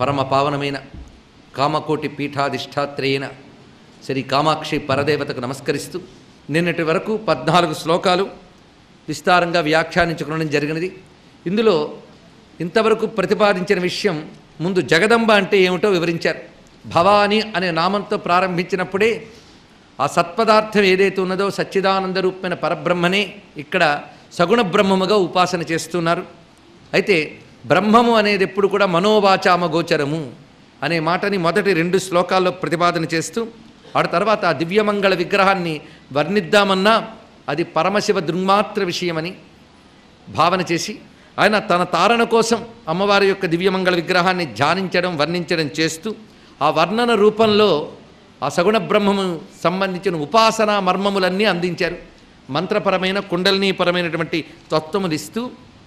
పరమ పావనమైన కామకోటి పీఠాధిష్టాత్రేయన శ్రీ కామాక్షి పరదేవతకు నమస్కరిస్తూ నిన్నటి వరకు 14 శ్లోకాలు విస్తారంగా వ్యాఖ్యానించుకోవడం జరిగినది. ఇందులో ఇంతవరకు ప్రతిపాదించిన విషయం ముందు జగదంబ అంటే ఏమిటో వివరించారు. భవాని అనే నామంతో ప్రారంభించినప్పుడే ఆ సత్పదార్థం ఏదైతే ఉన్నదో సచ్చిదానంద రూపమైన పరబ్రహ్మనే ఇక్కడ సగుణ బ్రహ్మముగా ఉపాసన చేస్తున్నారు. అయితే బ్రహ్మము అనేది ఎప్పుడు కూడా మనోవాచామ గోచరము అనే మాటని మొదటి 2 శ్లోకాల్లో ప్రతిపాదన చేస్తూ ఆ తర్వాత ఆ దివ్యమంగళ విగ్రహాన్ని వర్ణిద్దామన్నా అది పరమశివ దృంమాత్ర విషయమని భావన చేసి ఆయన తన తారణ కోసం అమ్మవారి యొక్క దివ్యమంగళ విగ్రహాన్ని ధ్యానించడం వర్ణించడం చేస్తూ ఆ వర్ణన రూపంలో ఆ సగుణ బ్రహ్మము సంబంధించిన ఉపాసనా మర్మములన్నీ అందించారు. మంత్రపరమైన కుండలినీపరమైనటువంటి తత్వములు ఇస్తూ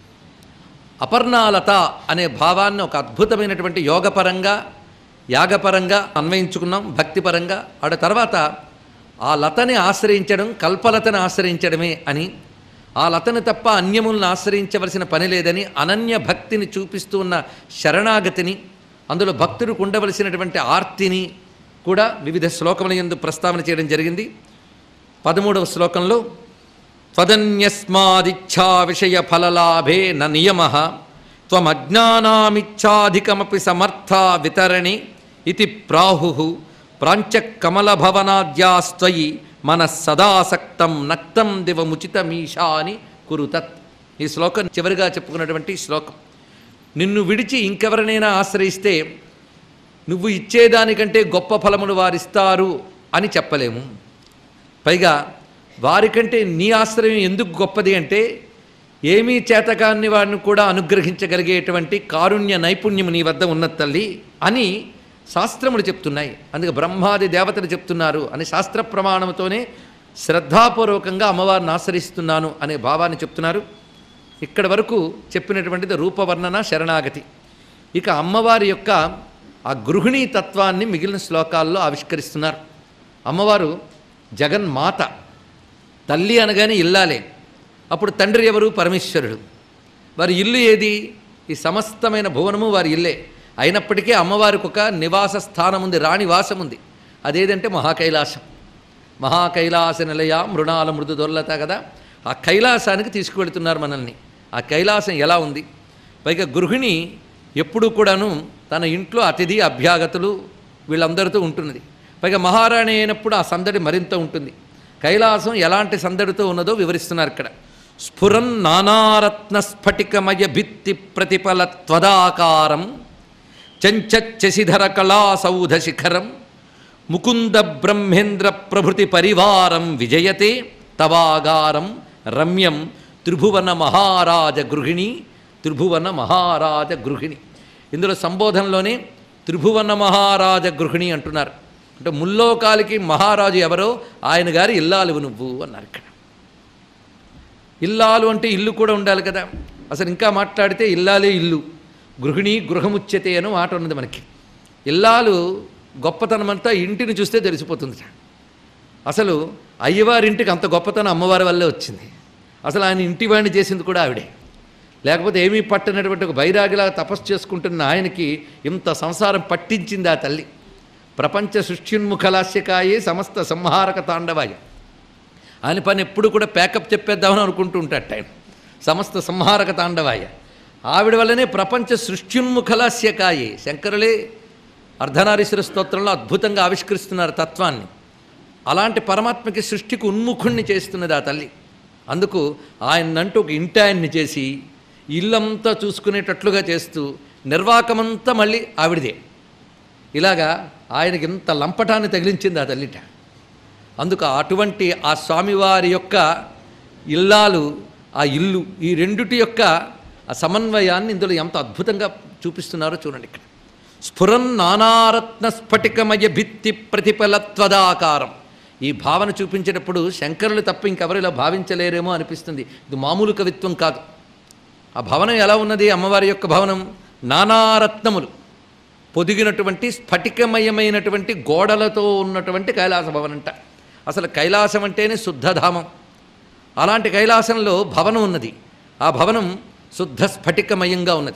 అపర్ణాలత అనే భావాన్ని ఒక అద్భుతమైనటువంటి యోగపరంగా యాగపరంగా అన్వయించుకున్నాం, భక్తిపరంగా. ఆడ తర్వాత ఆ లతని ఆశ్రయించడం కల్పలతని ఆశ్రయించడమే అని, ఆ లతను తప్ప అన్యములను ఆశ్రయించవలసిన పని లేదని అనన్య భక్తిని చూపిస్తూ ఉన్న శరణాగతిని, అందులో భక్తుడికి ఉండవలసినటువంటి ఆర్తిని కూడా వివిధ శ్లోకముల యందు ప్రస్తావన చేయడం జరిగింది. 13వ శ్లోకంలో త్వదన్యస్మాదిచ్ఛా విషయ ఫలలాభే న నియమః త్వమజ్ఞానామిచ్ఛాధికమపి సమర్థా వితరణి ఇతి ప్రాహుః ప్రాంచకమలభవనాద్యాస్త్వయి మనస్సదాసక్తం నక్తం దివముచితమీశాని కురుతత్. ఈ శ్లోకం చివరిగా చెప్పుకున్నటువంటి శ్లోకం. నిన్ను విడిచి ఇంకెవరినైనా ఆశ్రయిస్తే నువ్వు ఇచ్చేదానికంటే గొప్ప ఫలములు వారిస్తారు అని చెప్పలేము. పైగా వారికంటే నీ ఆశ్రయం ఎందుకు గొప్పది అంటే ఏమీ చేతకాన్ని వారిని కూడా అనుగ్రహించగలిగేటువంటి కారుణ్య నైపుణ్యము నీ వద్ద ఉన్న తల్లి అని శాస్త్రములు చెప్తున్నాయి. అందుకే బ్రహ్మాది దేవతలు చెప్తున్నారు అని శాస్త్ర ప్రమాణంతోనే శ్రద్ధాపూర్వకంగా అమ్మవారిని ఆశ్రయిస్తున్నాను అనే భావాన్ని చెప్తున్నారు. ఇక్కడ వరకు చెప్పినటువంటిది రూపవర్ణన శరణాగతి. ఇక అమ్మవారి యొక్క ఆ గృహిణీ తత్వాన్ని మిగిలిన శ్లోకాల్లో ఆవిష్కరిస్తున్నారు. అమ్మవారు జగన్మాత, తల్లి అనగానే ఇల్లాలే. అప్పుడు తండ్రి ఎవరు? పరమేశ్వరుడు. వారి ఇల్లు ఏది? ఈ సమస్తమైన భువనము వారి ఇల్లే. అయినప్పటికీ అమ్మవారికి ఒక నివాస స్థానం ఉంది, రాణివాసం ఉంది. అదేదంటే మహాకైలాసం. మహాకైలాస నిలయ మృణాల మృదు దొర్లత కదా. ఆ కైలాసానికి తీసుకువెళుతున్నారు మనల్ని. ఆ కైలాసం ఎలా ఉంది? పైగా గృహిణి ఎప్పుడూ కూడాను తన ఇంట్లో అతిథి అభ్యాగతులు వీళ్ళందరితో ఉంటున్నది. పైగా మహారాణి అయినప్పుడు ఆ సందడి మరింత ఉంటుంది. కైలాసం ఎలాంటి సందడితో ఉన్నదో వివరిస్తున్నారు ఇక్కడ. స్ఫురన్ నానారత్న స్ఫటికమయ భిత్తి ప్రతిఫల త్వదాకారం చంచశిధర కళాసౌధ శిఖరం ముకుంద బ్రహ్మేంద్ర ప్రభృతి పరివారం విజయతే తవాగారం రమ్యం త్రిభువన మహారాజ గృహిణి. త్రిభువన మహారాజ గృహిణి ఇందులో సంబోధనలోనే త్రిభువన మహారాజ గృహిణి అంటున్నారు. అంటే ముల్లోకాలకి మహారాజు ఎవరో ఆయన గారి ఇల్లాలు నువ్వు అన్నారు. ఇక్కడ ఇల్లాలు అంటే ఇల్లు కూడా ఉండాలి కదా. అసలు ఇంకా మాట్లాడితే ఇల్లాలే ఇల్లు, గృహిణి గృహముచ్యతే అని మాట ఉన్నది మనకి. ఇల్లాలు గొప్పతనం అంతా ఇంటిని చూస్తే తెలిసిపోతుంది. అసలు అయ్యవారింటికి అంత గొప్పతనం అమ్మవారి వల్లే వచ్చింది. అసలు ఆయన ఇంటి వాడిని చేసింది కూడా ఆవిడే. లేకపోతే ఏమీ పట్టనటువంటి ఒక బైరాగిలాగా తపస్సు చేసుకుంటున్న ఆయనకి ఇంత సంసారం పట్టించింది ఆ తల్లి. ప్రపంచ సృష్ట్యున్ముఖలాస్యకాయే సమస్త సంహారక తాండవాయ. ఆయన పని ఎప్పుడు కూడా ప్యాకప్ చెప్పేద్దామని అనుకుంటూ ఉంటాడు ఆయన. సమస్త సంహారక తాండవాయ. ఆవిడ వల్లనే ప్రపంచ సృష్ట్యున్ముఖలాస్యకాయే. శంకరులే అర్ధనారీశ్వర స్తోత్రంలో అద్భుతంగా ఆవిష్కరిస్తున్నారు తత్వాన్ని. అలాంటి పరమాత్మకి సృష్టికి ఉన్ముఖుణ్ణి చేస్తున్నది ఆ తల్లి. అందుకు ఆయన్నంటూ ఒక ఇంటాయన్ని చేసి ఇల్లంతా చూసుకునేటట్లుగా చేస్తూ నిర్వాకమంతా మళ్ళీ ఆవిడదే. ఇలాగా ఆయనకి ఇంత లంపటాన్ని తగిలించింది ఆ తల్లిట. అందుకు అటువంటి ఆ స్వామివారి యొక్క ఇల్లాలు, ఆ ఇల్లు, ఈ రెండిటి యొక్క ఆ సమన్వయాన్ని ఇందులో ఎంత అద్భుతంగా చూపిస్తున్నారో చూడండి. ఇక్కడ స్ఫురన్ నానారత్న స్ఫటికమయ భిత్తి ప్రతిఫలత్వదాకారం. ఈ భావన చూపించేటప్పుడు శంకరులు తప్ప ఇంకెవరు ఇలా భావించలేరేమో అనిపిస్తుంది. ఇది మామూలు కవిత్వం కాదు. ఆ భవనం ఎలా ఉన్నది? అమ్మవారి యొక్క భవనం నానారత్నములు పొదిగినటువంటి స్ఫటికమయమైనటువంటి గోడలతో ఉన్నటువంటి కైలాస భవనంట. అసలు కైలాసం అంటేనే శుద్ధధామం. అలాంటి కైలాసంలో భవనం ఉన్నది. ఆ భవనం శుద్ధ స్ఫటికమయంగా ఉన్నది.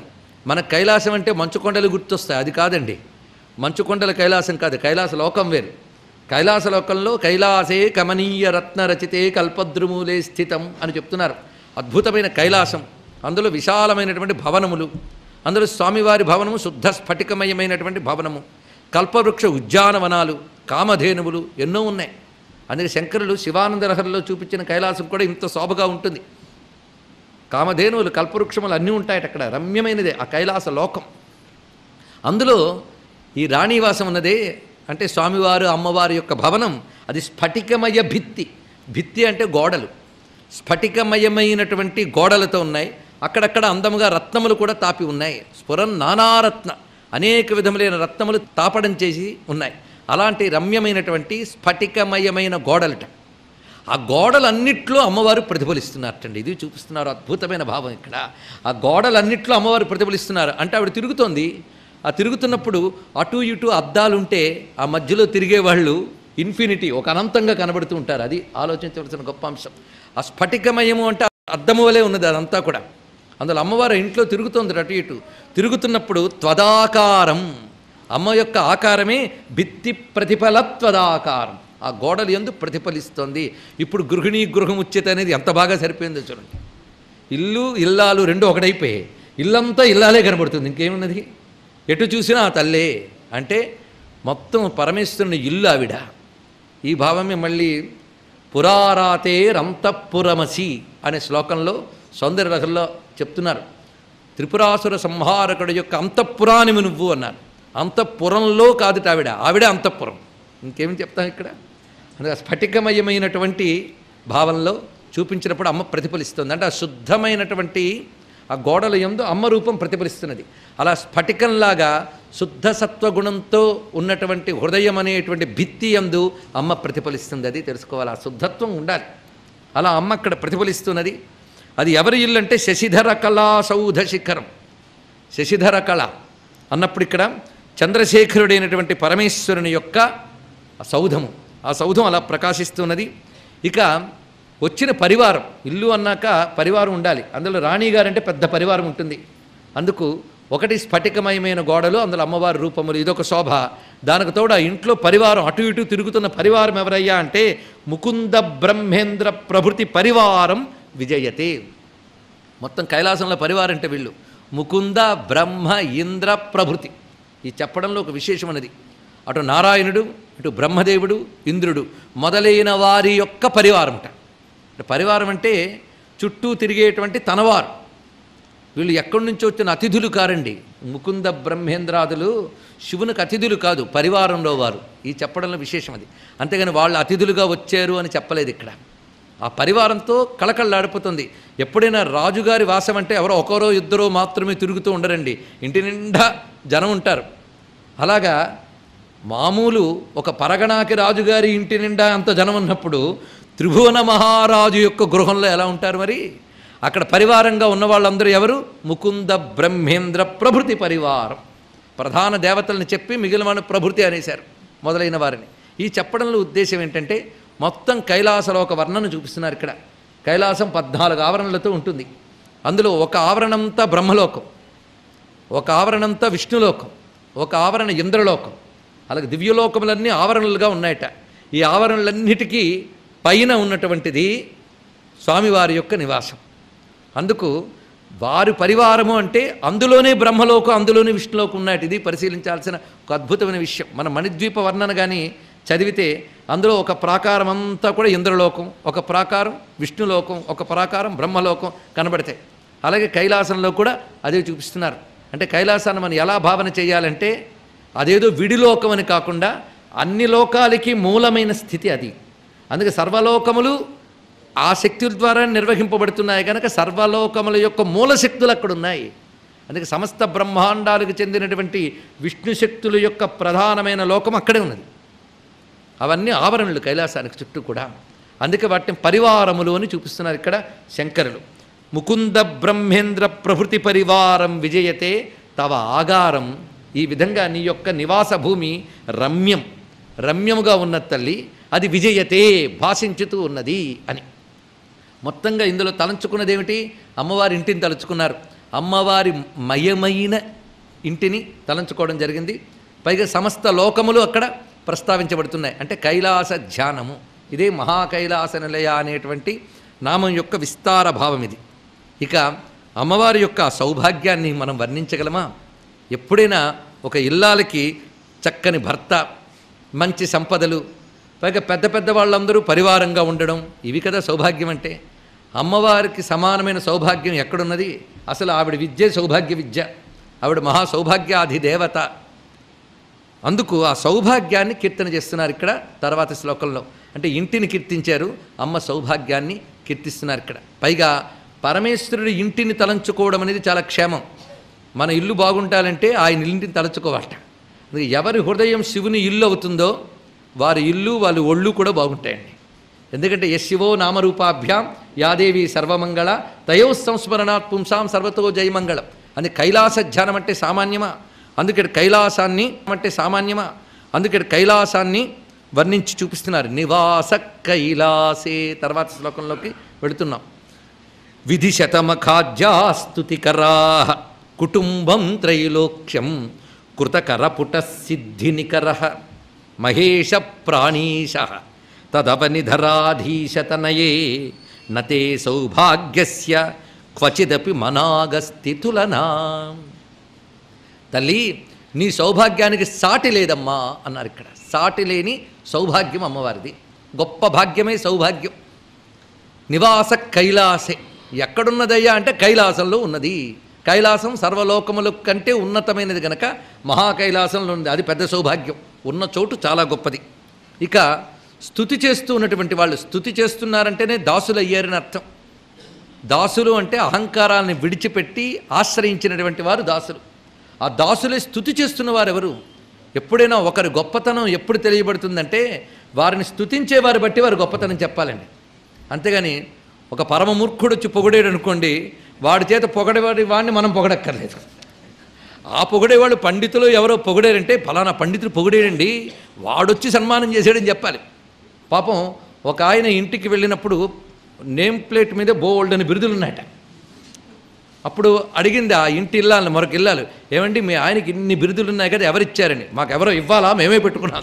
మన కైలాసం అంటే మంచు కొండలు గుర్తొస్తాయి, అది కాదండి. మంచు కొండల కైలాసం కాదు, కైలాస లోకం వేరు. కైలాస లోకంలో కైలాసే కమనీయ రత్న రచితే కల్పద్రుమూలే స్థితం అని చెప్తున్నారు. అద్భుతమైన కైలాసం, అందులో విశాలమైనటువంటి భవనములు, అందులో స్వామివారి భవనము శుద్ధ స్ఫటికమయమైనటువంటి భవనము, కల్పవృక్ష ఉద్యానవనాలు, కామధేనువులు ఎన్నో ఉన్నాయి. అందుకే శంకరులు శివానందలహరిలో చూపించిన కైలాసం కూడా ఇంత శోభగా ఉంటుంది. కామధేనువులు, కల్పవృక్షములు అన్నీ ఉంటాయట అక్కడ. రమ్యమైనదే ఆ కైలాస లోకం. అందులో ఈ రాణివాసం ఉన్నదే అంటే స్వామివారు అమ్మవారి యొక్క భవనం, అది స్ఫటికమయ భిత్తి. భిత్తి అంటే గోడలు, స్ఫటికమయమైనటువంటి గోడలతో ఉన్నాయి. అక్కడక్కడ అందముగా రత్నములు కూడా తాపి ఉన్నాయి. స్ఫురన్ నానారత్న, అనేక విధములైన రత్నములు తాపడం చేసి ఉన్నాయి. అలాంటి రమ్యమైనటువంటి స్ఫటికమయమైన గోడలట. ఆ గోడలన్నిట్లో అమ్మవారు ప్రతిఫలిస్తున్నారటండి. ఇది చూపిస్తున్నారు అద్భుతమైన భావం ఇక్కడ. ఆ గోడలన్నిట్లో అమ్మవారు ప్రతిఫలిస్తున్నారు అంటే ఆవిడ తిరుగుతోంది. ఆ తిరుగుతున్నప్పుడు అటు ఇటు అద్దాలుంటే ఆ మధ్యలో తిరిగేవాళ్ళు ఇన్ఫినిటీ, ఒక అనంతంగా కనబడుతూ ఉంటారు. అది ఆలోచించవలసిన గొప్ప అంశం. ఆ స్ఫటికమయము అంటే అద్దము వలె ఉన్నది అదంతా కూడా. అందులో అమ్మవారు ఇంట్లో తిరుగుతోంది అటు ఇటు. తిరుగుతున్నప్పుడు త్వదాకారం, అమ్మ యొక్క ఆకారమే భిత్తి ప్రతిఫలత్వదాకారం, ఆ గోడలు యందు ప్రతిఫలిస్తోంది. ఇప్పుడు గృహిణీ గృహం ఉచ్యత అనేది ఎంత బాగా సరిపోయిందో చూడండి. ఇల్లు ఇల్లాలు రెండు ఒకటైపోయి ఇల్లంతా ఇల్లాలే కనబడుతుంది, ఇంకేమున్నది? ఎటు చూసినా ఆ తల్లే అంటే మొత్తం పరమేశ్వరుని ఇల్లు ఆవిడ. ఈ భావమే మళ్ళీ పురారాతేరంతఃపురమసి అనే శ్లోకంలో సౌందర్యలహరిలో చెప్తున్నారు. త్రిపురాసుర సంహారకుడు యొక్క అంతఃపురానివి నువ్వు అన్నారు. అంతఃపురంలో కాదుట ఆవిడ, ఆవిడే అంతఃపురం. ఇంకేమి చెప్తాం ఇక్కడ? అందుకే స్ఫటికమయమైనటువంటి భావంలో చూపించినప్పుడు అమ్మ ప్రతిఫలిస్తుంది. అంటే ఆ శుద్ధమైనటువంటి ఆ గోడల యందు అమ్మ రూపం ప్రతిఫలిస్తున్నది. అలా స్ఫటికంలాగా శుద్ధ సత్వగుణంతో ఉన్నటువంటి హృదయం అనేటువంటి భిత్తి యందు అమ్మ ప్రతిఫలిస్తుంది. అది తెలుసుకోవాలి, ఆ శుద్ధత్వం ఉండాలి. అలా అమ్మ అక్కడ ప్రతిఫలిస్తున్నది. అది ఎవరి ఇల్లు అంటే శశిధర కళా సౌధ శిఖరం. శశిధర కళ అన్నప్పుడు ఇక్కడ చంద్రశేఖరుడైనటువంటి పరమేశ్వరుని యొక్క సౌధము, ఆ సౌధం అలా ప్రకాశిస్తున్నది. ఇక వచ్చిన పరివారం, ఇల్లు అన్నాక పరివారం ఉండాలి. అందులో రాణిగారంటే పెద్ద పరివారం ఉంటుంది. అందుకు ఒకటి స్ఫటికమయమైన గోడలు, అందులో అమ్మవారి రూపములు, ఇదొక శోభ. దానికి తోడు ఆ ఇంట్లో పరివారం, అటు ఇటు తిరుగుతున్న పరివారం ఎవరయ్యా అంటే ముకుంద బ్రహ్మేంద్ర ప్రభృతి పరివారం విజయతే. మొత్తం కైలాసంలో పరివారం అంటే వీళ్ళు ముకుంద బ్రహ్మ ఇంద్ర ప్రభృతి. ఈ చెప్పడంలో ఒక విశేషం అన్నది. అటు నారాయణుడు, ఇటు బ్రహ్మదేవుడు, ఇంద్రుడు మొదలైన వారి యొక్క పరివారంట. పరివారం అంటే చుట్టూ తిరిగేటువంటి తనవారు. వీళ్ళు ఎక్కడి నుంచి వచ్చిన అతిథులు కారండి. ముకుంద బ్రహ్మేంద్రాదులు శివునికి అతిథులు కాదు, పరివారంలో వారు. ఈ చెప్పడంలో విశేషం అది. అంతేగాని వాళ్ళు అతిథులుగా వచ్చారు అని చెప్పలేదు ఇక్కడ. ఆ పరివారంతో కళకళలాడిపోతుంది. ఎప్పుడైనా రాజుగారి వాసం అంటే ఎవరో ఒకరో ఇద్దరో మాత్రమే తిరుగుతూ ఉండరండి, ఇంటి నిండా జనం ఉంటారు. అలాగా మామూలు ఒక పరగణాకి రాజుగారి ఇంటి నిండా అంత జనం ఉన్నప్పుడు త్రిభువన మహారాజు యొక్క గృహంలో ఎలా ఉంటారు మరి? అక్కడ పరివారంగా ఉన్న వాళ్ళందరూ ఎవరు? ముకుంద బ్రహ్మేంద్ర ప్రభృతి పరివారం. ప్రధాన దేవతలను చెప్పి మిగిలిన వాడిని ప్రభృతి అనేశారు మొదలైన వారిని. ఈ చెప్పడంలో ఉద్దేశం ఏంటంటే మొత్తం కైలాసలోక వర్ణను చూపిస్తున్నారు ఇక్కడ. కైలాసం 14 ఆవరణలతో ఉంటుంది. అందులో ఒక ఆవరణంతా బ్రహ్మలోకం, ఒక ఆవరణంతా విష్ణులోకం, ఒక ఆవరణ ఇంద్రలోకం. అలాగే దివ్యలోకములన్నీ ఆవరణలుగా ఉన్నాయట. ఈ ఆవరణలన్నిటికీ పైన ఉన్నటువంటిది స్వామివారి యొక్క నివాసం. అందుకు వారి పరివారము అంటే అందులోనే బ్రహ్మలోకం, అందులోనే విష్ణులోకం ఉన్నాయట. ఇది పరిశీలించాల్సిన ఒక అద్భుతమైన విషయం. మన మణిద్వీప వర్ణన కానీ చదివితే అందులో ఒక ప్రాకారం అంతా కూడా ఇంద్రలోకం, ఒక ప్రాకారం విష్ణులోకం, ఒక ప్రాకారం బ్రహ్మలోకం కనబడతాయి. అలాగే కైలాసంలో కూడా అదే చూపిస్తున్నారు. అంటే కైలాసాన్ని మనం ఎలా భావన చేయాలంటే అదేదో విడిలోకం అని కాకుండా అన్ని లోకాలకి మూలమైన స్థితి అది. అందుకే సర్వలోకములు ఆ శక్తుల ద్వారా నిర్వహింపబడుతున్నాయి కనుక సర్వలోకముల యొక్క మూల శక్తులు అక్కడ ఉన్నాయి. అందుకే సమస్త బ్రహ్మాండాలకు చెందినటువంటి విష్ణు శక్తుల యొక్క ప్రధానమైన లోకం అక్కడే ఉన్నది. అవన్నీ ఆవరణలు కైలాసానికి చుట్టూ కూడా. అందుకే వాటిని పరివారములు అని చూపిస్తున్నారు ఇక్కడ శంకరులు. ముకుంద బ్రహ్మేంద్ర ప్రభృతి పరివారం విజయతే తవ ఆగారం. ఈ విధంగా నీ యొక్క నివాస భూమి రమ్యం, రమ్యముగా ఉన్న తల్లి, అది విజయతే భాషించుతూ ఉన్నది అని. మొత్తంగా ఇందులో తలంచుకున్నది ఏమిటి? అమ్మవారి ఇంటిని తలుచుకున్నారు. అమ్మవారి మయమైన ఇంటిని తలంచుకోవడం జరిగింది. పైగా సమస్త లోకములు అక్కడ ప్రస్తావించబడుతున్నాయి. అంటే కైలాస ధ్యానము, ఇదే మహాకైలాస నిలయ అనేటువంటి నామం యొక్క విస్తార భావం ఇది. ఇక అమ్మవారి యొక్క సౌభాగ్యాన్ని మనం వర్ణించగలమా? ఎప్పుడైనా ఒక ఇల్లాలకి చక్కని భర్త, మంచి సంపదలు, పైగా పెద్ద పెద్ద వాళ్ళందరూ పరివారంగా ఉండడం, ఇవి కదా సౌభాగ్యం అంటే. అమ్మవారికి సమానమైన సౌభాగ్యం ఎక్కడున్నది? అసలు ఆవిడ విద్య సౌభాగ్య విద్య, ఆవిడ మహా సౌభాగ్యాధిదేవత. అందుకు ఆ సౌభాగ్యాన్ని కీర్తన చేస్తున్నారు ఇక్కడ తర్వాత శ్లోకంలో. అంటే ఇంటిని కీర్తించారు, అమ్మ సౌభాగ్యాన్ని కీర్తిస్తున్నారు ఇక్కడ. పైగా పరమేశ్వరుడి ఇంటిని తలంచుకోవడం అనేది చాలా క్షేమం. మన ఇల్లు బాగుంటాలంటే ఆయన ఇంటిని తలంచుకోవాలట. ఎవరి హృదయం శివుని ఇల్లు అవుతుందో వారి ఇల్లు, వాళ్ళ ఒళ్ళు కూడా బాగుంటాయండి. ఎందుకంటే శివో నామరూపాభ్యాం యాదేవి సర్వమంగళ తయో సంస్మరణాత్ పుంసాం సర్వతో జయమంగళం. అని కైలాస ధ్యానం అంటే సామాన్యమా? అందుకే కైలాసాన్ని అంటే సామాన్యమా? అందుకే కైలాసాన్ని వర్ణించి చూపిస్తున్నారు. నివాస కైలాసే. తర్వాత శ్లోకంలోకి వెళుతున్నాం. విధి శతమఖాద్యాస్తుతికరా కుటుంబం త్రైలోక్యం కృతకరపుట సిద్ధినికర మహేష ప్రాణీశ తదవనిధరాధీశతనయే నతే సౌభాగ్యస్య క్వచిదపి మనాగస్థితులనా. తల్లి, నీ సౌభాగ్యానికి సాటి లేదమ్మా అన్నారు ఇక్కడ. సాటి లేని సౌభాగ్యం అమ్మవారిది. గొప్ప భాగ్యమే సౌభాగ్యం. నివాస కైలాసే. ఎక్కడున్నదయ్యా అంటే కైలాసంలో ఉన్నది. కైలాసం సర్వలోకముల కంటే ఉన్నతమైనది గనక మహాకైలాసంలో ఉంది. అది పెద్ద సౌభాగ్యం. ఉన్న చోటు చాలా గొప్పది. ఇక స్తుతి చేస్తూ ఉన్నటువంటి వాళ్ళు, స్తుతి చేస్తున్నారంటేనే దాసులు అయ్యారని అర్థం. దాసులు అంటే అహంకారాన్ని విడిచిపెట్టి ఆశ్రయించినటువంటి వారు దాసులు. ఆ దాసులే స్తుతి చేస్తున్న వారు ఎవరు? ఎప్పుడైనా ఒకరి గొప్పతనం ఎప్పుడు తెలియబడుతుందంటే వారిని స్తుతించే వారి బట్టి వారి గొప్పతనం చెప్పాలండి. అంతేగాని ఒక పరమమూర్ఖుడు వచ్చి పొగిడేడు అనుకోండి, వాడి చేత పొగడేవాడి వాడిని మనం పొగడక్కర్లేదు. ఆ పొగిడేవాళ్ళు పండితులు ఎవరో పొగిడారంటే ఫలానా పండితులు పొగిడేయండి, వాడొచ్చి సన్మానం చేసాడని చెప్పాలి. పాపం ఒక ఆయన ఇంటికి వెళ్ళినప్పుడు నేమ్ ప్లేట్ మీద బోల్డని బిరుదులు ఉన్నాయట. అప్పుడు అడిగింది ఆ ఇంటి ఇల్లాలని, మరొక ఇల్లాలు, ఏమండి మీ ఆయనకి ఇన్ని బిరుదులు ఉన్నాయి కదా, ఎవరిచ్చారని. మాకు ఎవరో ఇవ్వాలా, మేమే పెట్టుకున్నాం.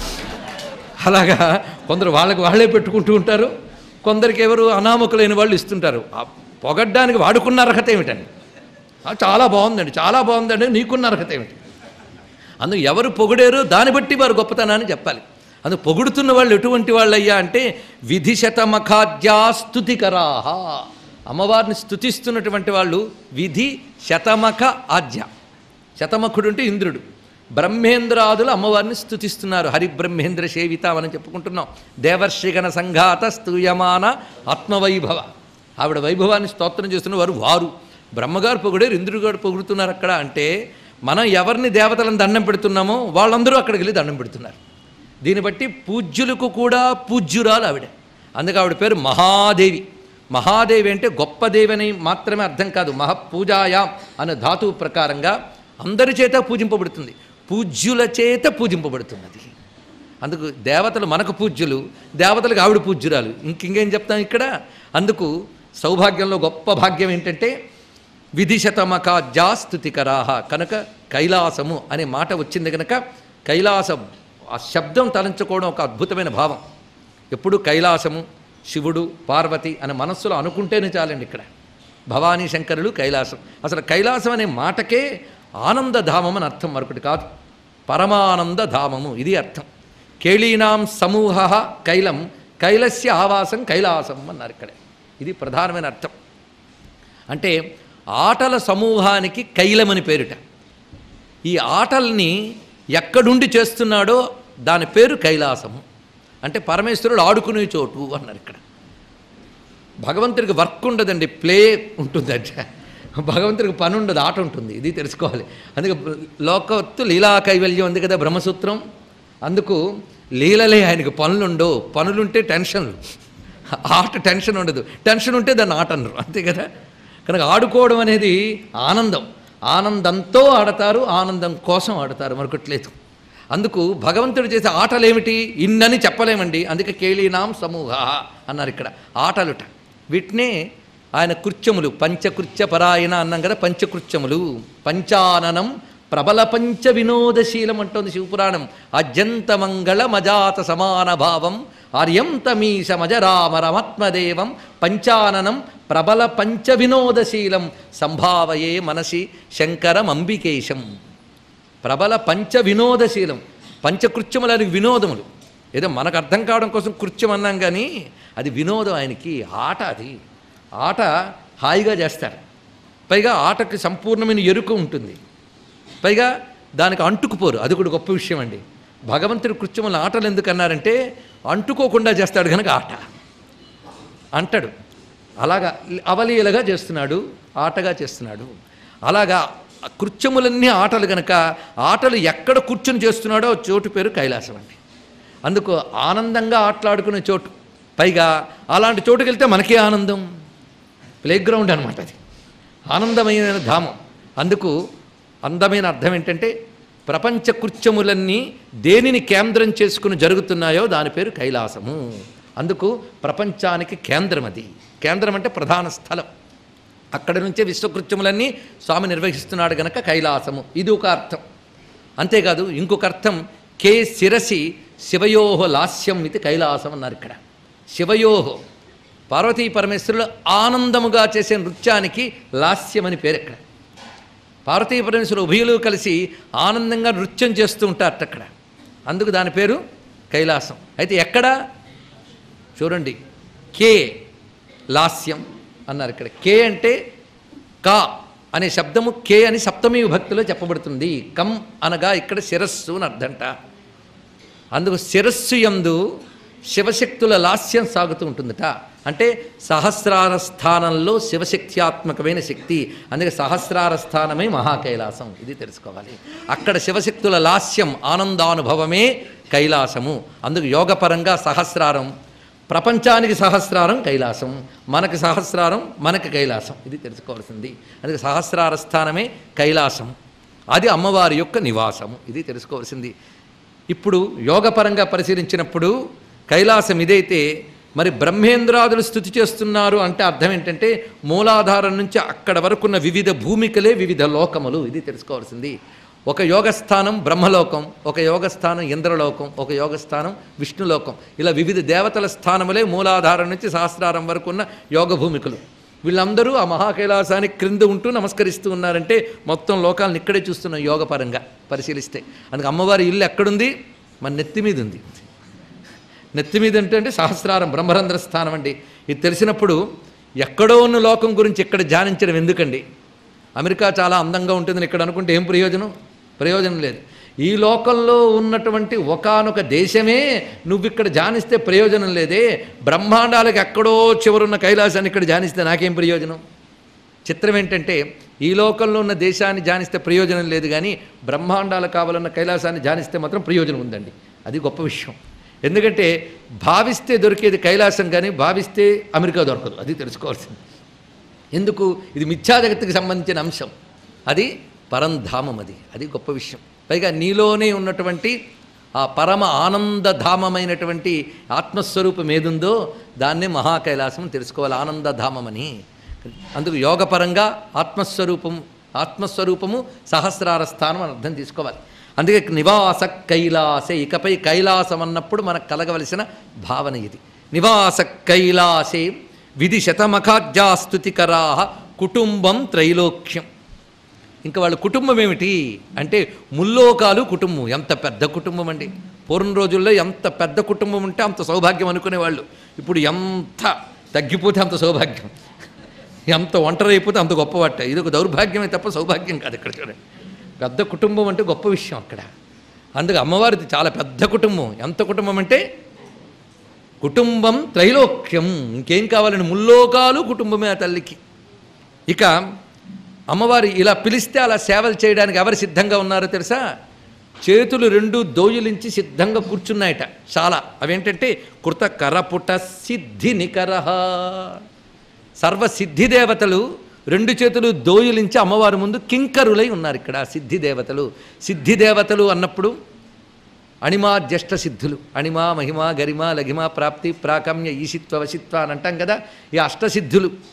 అలాగా కొందరు వాళ్ళకి వాళ్ళే పెట్టుకుంటూ ఉంటారు, కొందరికి ఎవరు అనామకులైన వాళ్ళు ఇస్తుంటారు. పొగడ్డానికి వాడుకున్న అర్హత ఏమిటండి? చాలా బాగుందండి, చాలా బాగుందండి, నీకున్న అర్హత ఏమిటి? అందుకు ఎవరు పొగిడారో దాన్ని బట్టి వారు గొప్పతనాన్ని చెప్పాలి. అందుకు పొగుడుతున్న వాళ్ళు ఎటువంటి వాళ్ళయ్యా అంటే విధి శతమఖాద్యాస్తుతికరాహ. అమ్మవారిని స్తుతిస్తున్నటువంటి వాళ్ళు విధి శతమఖ ఆద్య. శతమఖుడు అంటే ఇంద్రుడు. బ్రహ్మేంద్రాదులు అమ్మవారిని స్తుతిస్తున్నారు. హరిబ్రహ్మేంద్ర సేవిత మనం చెప్పుకుంటున్నాం. దేవర్షిగణ సంఘాత స్తూయమాన ఆత్మవైభవ. ఆవిడ వైభవాన్ని స్తోత్రం చేస్తున్నవారు వారు. బ్రహ్మగారు పొగిడారు, ఇంద్రుడు గారు పొగుడుతున్నారు అక్కడ. అంటే మనం ఎవరిని దేవతలను దండం పెడుతున్నామో వాళ్ళందరూ అక్కడికి వెళ్ళి దండం పెడుతున్నారు. దీన్ని బట్టి పూజ్యులకు కూడా పూజ్యురాలు ఆవిడ. అందుకే ఆవిడ పేరు మహాదేవి. మహాదేవి అంటే గొప్ప దేవి అని మాత్రమే అర్థం కాదు. మహపూజాయాం అనే ధాతువు ప్రకారంగా అందరి చేత పూజింపబడుతుంది, పూజ్యుల చేత పూజింపబడుతున్నది. అందుకు దేవతలు మనకు పూజ్యులు, దేవతలకు ఆవిడ పూజ్యురాలు. ఇంకేం చెప్తాం ఇక్కడ? అందుకు సౌభాగ్యంలో గొప్ప భాగ్యం ఏంటంటే విధిశతమఖాద్యాస్తుతికరాహ. కనుక కైలాసము అనే మాట వచ్చింది కనుక కైలాసం ఆ శబ్దం తలంచుకోవడం ఒక అద్భుతమైన భావం. ఎప్పుడు కైలాసము, శివుడు, పార్వతి అని మనస్సులో అనుకుంటేనే చాలండి. ఇక్కడ భవానీ శంకరులు కైలాసం. అసలు కైలాసం అనే మాటకే ఆనందధామం అని అర్థం, మరొకటి కాదు. పరమానంద ధామము ఇది అర్థం. కేళీనాం సమూహ కైలం కైలస్య ఆవాసం కైలాసం అన్నారు ఇక్కడ. ఇది ప్రధానమైన అర్థం. అంటే ఆటల సమూహానికి కైలమని పేరుట. ఈ ఆటల్ని ఎక్కడుండి చేస్తున్నాడో దాని పేరు కైలాసము. అంటే పరమేశ్వరుడు ఆడుకునే చోటు అన్నారు ఇక్కడ. భగవంతుడికి వర్క్ ఉండదండి, ప్లే ఉంటుంది. అంటే భగవంతుడికి పని ఉండదు, ఆట ఉంటుంది. ఇది తెలుసుకోవాలి. అందుకే లోకవత్తు లీలా కైవల్యం ఉంది కదా బ్రహ్మసూత్రం. అందుకు లీలలే ఆయనకు పనులుండవు. పనులుంటే టెన్షన్లు, ఆట టెన్షన్ ఉండదు. టెన్షన్ ఉంటే దాన్ని ఆట అనరు, అంతే కదా. కనుక ఆడుకోవడం అనేది ఆనందం. ఆనందంతో ఆడతారు, ఆనందం కోసం ఆడతారు, మరొకట్లేదు. అందుకు భగవంతుడు చేసే ఆటలు ఏమిటి ఇన్నని చెప్పలేమండి. అందుకే కేళీనాం సమూహ అన్నారు ఇక్కడ. ఆటలుట వీటినే ఆయన కృత్యములు పంచకృత్య పరాయణ అన్నాం కదా, పంచకృత్యములు. పంచాననం ప్రబల పంచ వినోదశీలం అంటోంది శివపురాణం. అజంత మంగళ మజాత సమాన భావం ఆర్యంతమీశ మజరామరమాత్మదేవం పంచాననం ప్రబల పంచ వినోదశీలం సంభావయే మనసి శంకరమంబికేశం. ప్రబల పంచ వినోదశీలం, పంచకృత్యములని వినోదములు. ఏదో మనకు అర్థం కావడం కోసం కృత్యం అన్నాం కానీ అది వినోదం ఆయనకి. ఆట, అది ఆట హాయిగా చేస్తారు. పైగా ఆటకి సంపూర్ణమైన ఎరుక ఉంటుంది. పైగా దానికి అంటుకుపోరు, అది కూడా గొప్ప విషయం అండి. భగవంతుడి కృత్యముల ఆటలు ఎందుకు అన్నారంటే అంటుకోకుండా చేస్తాడు కనుక ఆట అంటాడు. అలాగా అవలీలగా చేస్తున్నాడు, ఆటగా చేస్తున్నాడు. అలాగా కృత్యములన్నీ ఆటలు కనుక ఆటలు ఎక్కడ కూర్చొని చేస్తున్నాడో చోటు పేరు కైలాసం అండి. అందుకు ఆనందంగా ఆటలాడుకునే చోటు. పైగా అలాంటి చోటుకి వెళ్తే మనకే ఆనందం. ప్లేగ్రౌండ్ అనమాట అది, ఆనందమైన ధామం. అందుకు అందమైన అర్థం ఏంటంటే ప్రపంచ కృత్యములన్నీ దేనిని కేంద్రం చేసుకుని జరుగుతున్నాయో దాని పేరు కైలాసము. అందుకు ప్రపంచానికి కేంద్రం అది. కేంద్రం అంటే ప్రధాన స్థలం. అక్కడి నుంచే విశ్వకృత్యములన్నీ స్వామి నిర్వహిస్తున్నాడు గనక కైలాసము. ఇది ఒక అర్థం. అంతేకాదు ఇంకొక అర్థం, కే శిరసి శివయోహ లాస్యం ఇది కైలాసం అన్నారు ఇక్కడ. శివయోహో పార్వతీ పరమేశ్వరులు ఆనందముగా చేసే నృత్యానికి లాస్యం అని పేరు. ఎక్కడ పార్వతీ పరమేశ్వరులు ఉభయులు కలిసి ఆనందంగా నృత్యం చేస్తూ ఉంటారట అక్కడ. అందుకు దాని పేరు కైలాసం. అయితే ఎక్కడ చూడండి, కే లాస్యం అన్నారు ఇక్కడ. కే అంటే కా అనే శబ్దము కే అని సప్తమి విభక్తిలో చెప్పబడుతుంది. కం అనగా ఇక్కడ శిరస్సు అని అర్థంట. అందుకు శిరస్సు యందు శివశక్తుల లాస్యం సాగుతూ ఉంటుందట. అంటే సహస్రార స్థానంలో శివశక్త్యాత్మకమైన శక్తి. అందుకే సహస్రార స్థానమే మహాకైలాసం. ఇది తెలుసుకోవాలి. అక్కడ శివశక్తుల లాస్యం ఆనందానుభవమే కైలాసము. అందుకు యోగపరంగా సహస్రారం, ప్రపంచానికి సహస్రారం కైలాసం, మనకి సహస్రారం మనకి కైలాసం. ఇది తెలుసుకోవాల్సింది. అందుకే సహస్రార స్థానమే కైలాసం. అది అమ్మవారి యొక్క నివాసము. ఇది తెలుసుకోవాల్సింది. ఇప్పుడు యోగపరంగా పరిశీలించినప్పుడు కైలాసం ఇదైతే మరి బ్రహ్మేంద్రాదులు స్తుతి చేస్తున్నారు అంటే అర్థం ఏంటంటే మూలాధారం నుంచి అక్కడ వరకున్న వివిధ భూమికలే వివిధ లోకములు. ఇది తెలుసుకోవాల్సింది. ఒక యోగస్థానం బ్రహ్మలోకం, ఒక యోగస్థానం ఇంద్రలోకం, ఒక యోగస్థానం విష్ణులోకం. ఇలా వివిధ దేవతల స్థానములే మూలాధారం నుంచి సహస్రారం వరకు ఉన్న యోగ భూమికలు. వీళ్ళందరూ ఆ మహాకైలాసానికి క్రింద ఉంటూ నమస్కరిస్తూ ఉన్నారంటే మొత్తం లోకాలను ఇక్కడే చూస్తున్నాం యోగపరంగా పరిశీలిస్తే. అందుకే అమ్మవారి ఇల్లు ఎక్కడుంది? మన నెత్తి మీద ఉంది. నెత్తి మీద అంటే సహస్రారం బ్రహ్మరంధ్ర స్థానం అండి. ఇది తెలిసినప్పుడు ఎక్కడో ఉన్న లోకం గురించి ఇక్కడ ధ్యానించడం ఎందుకండి? అమెరికా చాలా అందంగా ఉంటుందని ఇక్కడ అనుకుంటే ఏం ప్రయోజనం లేదు. ఈ లోకంలో ఉన్నటువంటి ఒకానొక దేశమే నువ్వు ఇక్కడ ధ్యానిస్తే ప్రయోజనం లేదే. బ్రహ్మాండాలకు ఎక్కడో చివరున్న కైలాసాన్ని ఇక్కడ ధ్యానిస్తే నాకేం ప్రయోజనం? చిత్రం ఏంటంటే ఈ లోకంలో ఉన్న దేశాన్ని ధ్యానిస్తే ప్రయోజనం లేదు, కానీ బ్రహ్మాండాలు కావాలన్న కైలాసాన్ని ధ్యానిస్తే మాత్రం ప్రయోజనం ఉందండి. అది గొప్ప విషయం. ఎందుకంటే భావిస్తే దొరికేది కైలాసం, కానీ భావిస్తే అమెరికా దొరకదు. అది తెలుసుకోవాల్సింది. ఎందుకు? ఇది మిథ్యా జగత్తుకి సంబంధించిన అంశం. అది పరంధామం. అది గొప్ప విషయం. పైగా నీలోనే ఉన్నటువంటి ఆ పరమ ఆనందధామమైనటువంటి ఆత్మస్వరూపం ఏదుందో దాన్నే మహాకైలాసం తెలుసుకోవాలి, ఆనందధామమని. అందుకు యోగపరంగా ఆత్మస్వరూపము సహస్రార స్థానం అని అర్థం తీసుకోవాలి. అందుకే నివాస కైలాసే, ఇకపై కైలాసం అన్నప్పుడు మనకు కలగవలసిన భావన ఇది. నివాస కైలాసే విధి శతమఖాజ్యాస్తుతికరా కుటుంబం త్రైలోక్యం. ఇంకా వాళ్ళ కుటుంబం ఏమిటి అంటే ముల్లోకాలు కుటుంబం. ఎంత పెద్ద కుటుంబం అండి! పూర్వం రోజుల్లో ఎంత పెద్ద కుటుంబం ఉంటే అంత సౌభాగ్యం అనుకునేవాళ్ళు. ఇప్పుడు ఎంత తగ్గిపోతే అంత సౌభాగ్యం, ఎంత ఒంటరి అయిపోతే అంత గొప్పవాట. ఇది ఒక దౌర్భాగ్యమే తప్ప సౌభాగ్యం కాదు. ఇక్కడ చూడండి, పెద్ద కుటుంబం అంటే గొప్ప విషయం అక్కడ. అందుకే అమ్మవారిది చాలా పెద్ద కుటుంబం. ఎంత కుటుంబం అంటే కుటుంబం త్రైలోక్యం. ఇంకేం కావాలని ముల్లోకాలు కుటుంబమే ఆ తల్లికి. ఇక అమ్మవారు ఇలా పిలిస్తే అలా సేవలు చేయడానికి ఎవరు సిద్ధంగా ఉన్నారో తెలుసా? చేతులు రెండు దోయులించి సిద్ధంగా కూర్చున్నాయట చాలా. అవేంటంటే కృత కరపుట సిద్ధి నికరహ. సర్వసిద్ధిదేవతలు రెండు చేతులు దోయులించి అమ్మవారి ముందు కింకరులై ఉన్నారు ఇక్కడ సిద్ధిదేవతలు. సిద్ధిదేవతలు అన్నప్పుడు అణిమా జ్యేష్ఠ సిద్ధులు, అణిమా మహిమ గరిమ లఘిమ ప్రాప్తి ప్రాకమ్య ఈశిత్వ వశిత్వ అని అంటాం కదా. ఈ అష్టసిద్ధులు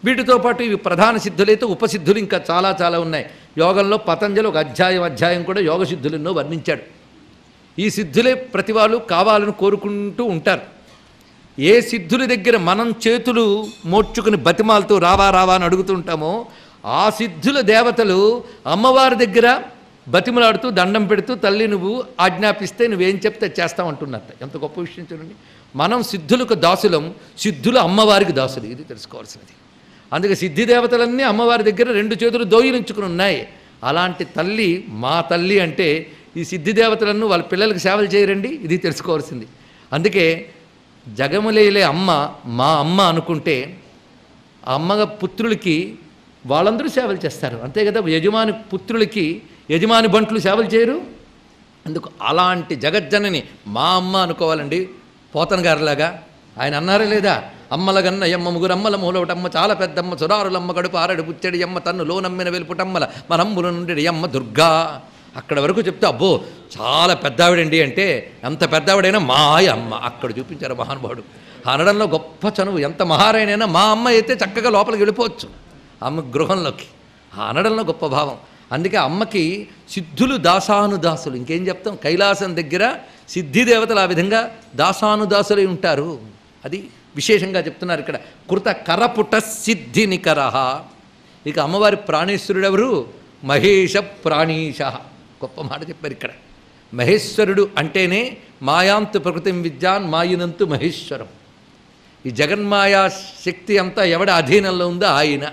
వీటితో పాటు ఇవి ప్రధాన సిద్ధులైతే ఉపసిద్ధులు ఇంకా చాలా చాలా ఉన్నాయి. యోగంలో పతంజలి ఒక అధ్యాయం కూడా యోగ సిద్ధులెన్నో వర్ణించాడు. ఈ సిద్ధులే ప్రతి వాళ్ళు కావాలని కోరుకుంటూ ఉంటారు. ఏ సిద్ధుల దగ్గర మనం చేతులు మోడ్చుకుని బతిమాలతో రావా అని అడుగుతుంటామో ఆ సిద్ధుల దేవతలు అమ్మవారి దగ్గర బతిమలాడుతూ దండం పెడుతూ తల్లి నువ్వు ఆజ్ఞాపిస్తే నువ్వేం చెప్తే చేస్తామంటున్నట్ట. ఎంత గొప్ప విషయం చూడండి. మనం సిద్ధులకు దాసులం, సిద్ధులు అమ్మవారికి దాసులు. ఇది తెలుసుకోవాల్సినది. అందుకే సిద్ధి దేవతలన్నీ అమ్మవారి దగ్గర 2 చేతులు దోయిలించుకుని ఉన్నాయి. అలాంటి తల్లి మా తల్లి అంటే ఈ సిద్ధి దేవతలను వాళ్ళ పిల్లలకు సేవలు చేయరండి. ఇది తెలుసుకోవాల్సింది. అందుకే జగములేలే అమ్మ మా అమ్మ అనుకుంటే ఆ అమ్మగా పుత్రులకి వాళ్ళందరూ సేవలు చేస్తారు. అంతే కదా, యజమాని పుత్రులకి యజమాని బంట్లు సేవలు చేయరు. అందుకు అలాంటి జగజ్జనని మా అమ్మ అనుకోవాలండి. పోతన గారిలాగా ఆయన అన్నారా లేదా, అమ్మలగన్న ఎమ్మ ముగ్గురమ్మల మూలవటమ్మ చాలా పెద్దమ్మ సురారులమ్మ గడుపు ఆరడు పుచ్చడి ఎమ్మ తన్ను లోనమ్మిన వెలుపుటమ్మల మనమ్ముల నుండి ఎమ్మ దుర్గా. అక్కడ వరకు చెప్తే అబ్బో చాలా పెద్దావిడండి అంటే ఎంత పెద్దావిడైనా మా అమ్మ అక్కడ చూపించారు మహానుభావుడు. అనడంలో గొప్ప చనువు. ఎంత మహారాయణైనా మా అమ్మ అయితే చక్కగా లోపలికి వెళ్ళిపోవచ్చు అమ్మ గృహంలోకి. అనడంలో గొప్ప భావం. అందుకే అమ్మకి సిద్ధులు దాసానుదాసులు. ఇంకేం చెప్తాం, కైలాసం దగ్గర సిద్ధి దేవతలు ఆ విధంగా దాసానుదాసులై ఉంటారు. అది విశేషంగా చెప్తున్నారు ఇక్కడ. కృత కరపుట సిద్ధి నికరహ. ఇక అమ్మవారి ప్రాణేశ్వరుడు ఎవరు, మహేష ప్రాణీశ. గొప్ప మాట చెప్పారు ఇక్కడ. మహేశ్వరుడు అంటేనే మాయాంతు ప్రకృతిం విద్యాన్ మాయినంతు మహేశ్వరం. ఈ జగన్మాయా శక్తి అంతా ఎవడి అధీనంలో ఉందో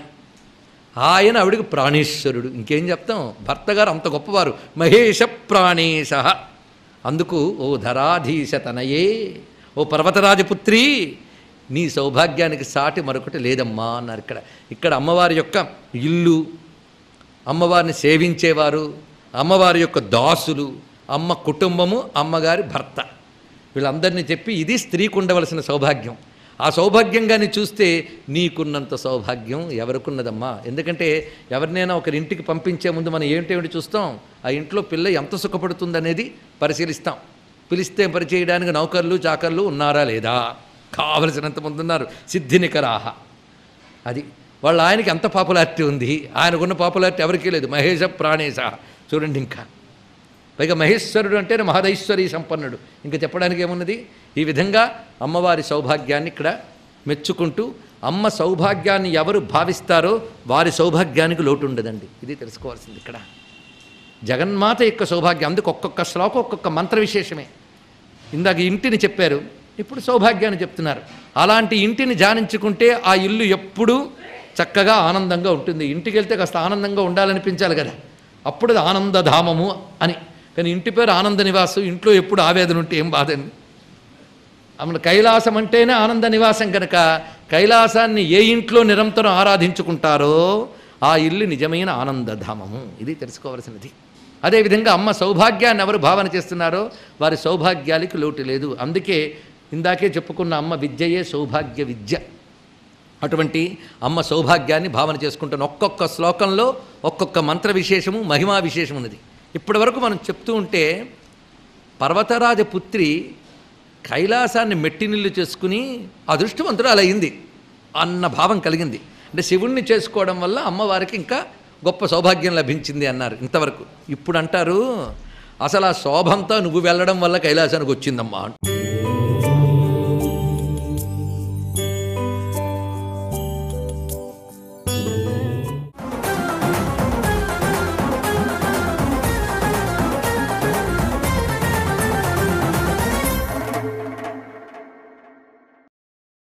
ఆయన ఆవిడికి ప్రాణేశ్వరుడు. ఇంకేం చెప్తాం, భర్త గారు అంత గొప్పవారు. మహేష ప్రాణేశ. అందుకు ఓ ధరాధీశ తనయే, ఓ పర్వతరాజపుత్రి, నీ సౌభాగ్యానికి సాటి మరొకటి లేదమ్మా అన్నారు ఇక్కడ. ఇక్కడ అమ్మవారి యొక్క ఇల్లు, అమ్మవారిని సేవించేవారు, అమ్మవారి యొక్క దాసులు, అమ్మ కుటుంబము, అమ్మగారి భర్త, వీళ్ళందరినీ చెప్పి ఇది స్త్రీకి ఉండవలసిన సౌభాగ్యం. ఆ సౌభాగ్యంగాని చూస్తే నీకున్నంత సౌభాగ్యం ఎవరికున్నదమ్మా. ఎందుకంటే ఎవరినైనా ఒకరి ఇంటికి పంపించే ముందు మనం ఏమిటేమిటి చూస్తాం, ఆ ఇంట్లో పిల్ల ఎంత సుఖపడుతుందనేది పరిశీలిస్తాం. పిలిస్తే పరిచేయడానికి నౌకర్లు చాకర్లు ఉన్నారా లేదా, కావలసినంత మంది ఉన్నారు. సిద్ధినికరాహ. అది వాళ్ళ ఆయనకి ఎంత పాపులారిటీ ఉంది, ఆయనకున్న పాపులారిటీ ఎవరికీ లేదు. మహేష ప్రాణేశ. చూడండి, ఇంకా పైగా మహేశ్వరుడు అంటేనే మహదైశ్వరీ సంపన్నుడు. ఇంకా చెప్పడానికి ఏమున్నది. ఈ విధంగా అమ్మవారి సౌభాగ్యాన్ని ఇక్కడ మెచ్చుకుంటూ, అమ్మ సౌభాగ్యాన్ని ఎవరు భావిస్తారో వారి సౌభాగ్యానికి లోటు ఉండదండి. ఇది తెలుసుకోవాల్సింది ఇక్కడ. జగన్మాత యొక్క సౌభాగ్యం. అందుకు ఒక్కొక్క శ్లోకం ఒక్కొక్క మంత్ర విశేషమే. ఇందాక ఇంటిని చెప్పారు, ఇప్పుడు సౌభాగ్యాన్ని చెప్తున్నారు. అలాంటి ఇంటిని ధ్యానించుకుంటే ఆ ఇల్లు ఎప్పుడూ చక్కగా ఆనందంగా ఉంటుంది. ఇంటికి వెళ్తే కాస్త ఆనందంగా ఉండాలనిపించాలి కదా, అప్పుడు అది ఆనందధామము అని. కానీ ఇంటి పేరు ఆనంద నివాసం, ఇంట్లో ఎప్పుడు ఆవేదన ఉంటే ఏం బాధండి. అమ్మ కైలాసం అంటేనే ఆనంద నివాసం కనుక కైలాసాన్ని ఏ ఇంట్లో నిరంతరం ఆరాధించుకుంటారో ఆ ఇల్లు నిజమైన ఆనందధామము. ఇది తెలుసుకోవాల్సినది. అదేవిధంగా అమ్మ సౌభాగ్యాన్ని ఎవరు భావన చేస్తున్నారో వారి సౌభాగ్యాలకి లోటు లేదు. అందుకే ఇందాకే చెప్పుకున్న అమ్మ విద్యయే సౌభాగ్య విద్య. అటువంటి అమ్మ సౌభాగ్యాన్ని భావన చేసుకుంటున్న ఒక్కొక్క శ్లోకంలో ఒక్కొక్క మంత్ర విశేషము, మహిమా విశేషం ఉన్నది. ఇప్పటి వరకు మనం చెప్తూ ఉంటే పర్వతరాజ పుత్రి కైలాసాన్ని మెట్టినిల్లు చేసుకుని అదృష్టవంతురాలు అయింది అన్న భావం కలిగింది. అంటే శివుణ్ణి చేసుకోవడం వల్ల అమ్మవారికి ఇంకా గొప్ప సౌభాగ్యం లభించింది అన్నారు ఇంతవరకు. ఇప్పుడు అంటారు అసలు ఆ శోభంతా నువ్వు వెళ్ళడం వల్ల కైలాసానికి వచ్చిందమ్మా.